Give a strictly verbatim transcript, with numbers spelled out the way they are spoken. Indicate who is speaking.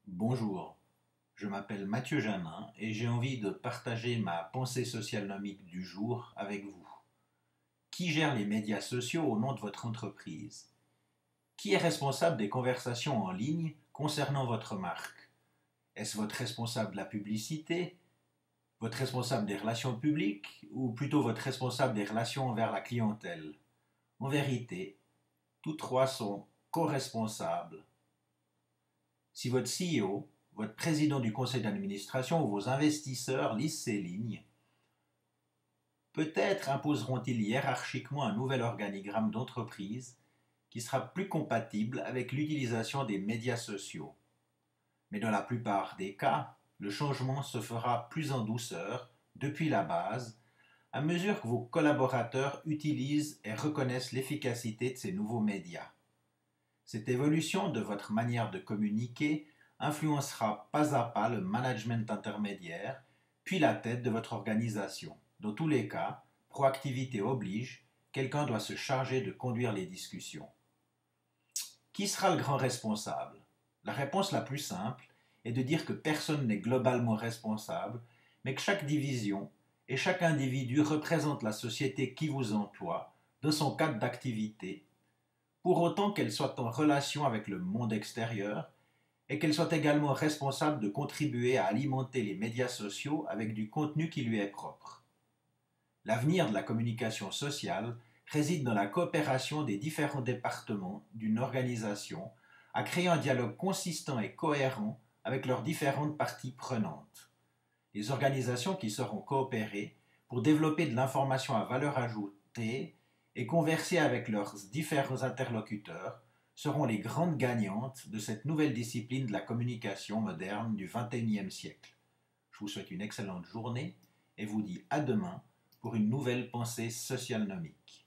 Speaker 1: Bonjour, je m'appelle Mathieu Janin et j'ai envie de partager ma pensée socialnomique du jour avec vous. Qui gère les médias sociaux au nom de votre entreprise? Qui est responsable des conversations en ligne concernant votre marque? Est-ce votre responsable de la publicité, votre responsable des relations publiques ou plutôt votre responsable des relations envers la clientèle? En vérité, tous trois sont co-responsables. Si votre C E O, votre président du conseil d'administration ou vos investisseurs lisent ces lignes, peut-être imposeront-ils hiérarchiquement un nouvel organigramme d'entreprise qui sera plus compatible avec l'utilisation des médias sociaux. Mais dans la plupart des cas, le changement se fera plus en douceur, depuis la base, à mesure que vos collaborateurs utilisent et reconnaissent l'efficacité de ces nouveaux médias. Cette évolution de votre manière de communiquer influencera pas à pas le management intermédiaire, puis la tête de votre organisation. Dans tous les cas, proactivité oblige, quelqu'un doit se charger de conduire les discussions. Qui sera le grand responsable? La réponse la plus simple est de dire que personne n'est globalement responsable, mais que chaque division et chaque individu représente la société qui vous emploie dans son cadre d'activité, pour autant qu'elle soit en relation avec le monde extérieur et qu'elle soit également responsable de contribuer à alimenter les médias sociaux avec du contenu qui lui est propre. L'avenir de la communication sociale réside dans la coopération des différents départements d'une organisation à créer un dialogue consistant et cohérent avec leurs différentes parties prenantes. Les organisations qui sauront coopérer pour développer de l'information à valeur ajoutée et converser avec leurs différents interlocuteurs seront les grandes gagnantes de cette nouvelle discipline de la communication moderne du vingt et unième siècle. Je vous souhaite une excellente journée et vous dis à demain pour une nouvelle pensée socialnomique.